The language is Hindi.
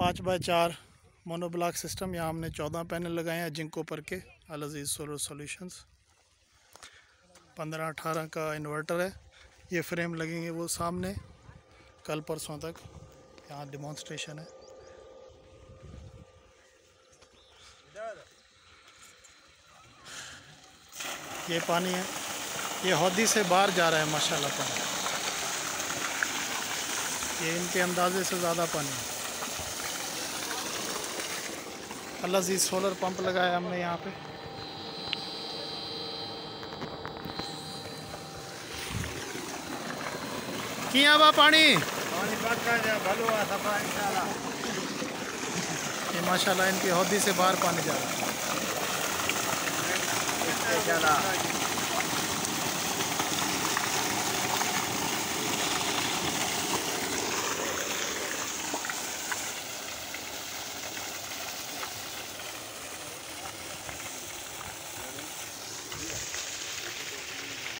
5x4 monoblock system. यहाँ हमने 14 पैनल लगाए हैं जिंको पर के अल अज़ीज़ सोलर सॉल्यूशंस। 15-18 का इन्वर्टर है। ये फ्रेम लगेंगे वो सामने कल परसों तक। यहाँ डिमॉन्स्ट्रेशन है। ये पानी है, ये हौदी से बाहर जा रहा है माशाल्लाह पानी। ये इनके अंदाजे से ज़्यादा पानी है। अल अज़ीज़ सोलर पंप लगाया हमने यहाँ पे। किया बा पानी ये माशाल्लाह इनकी हौदी से बाहर पानी जा रहा है।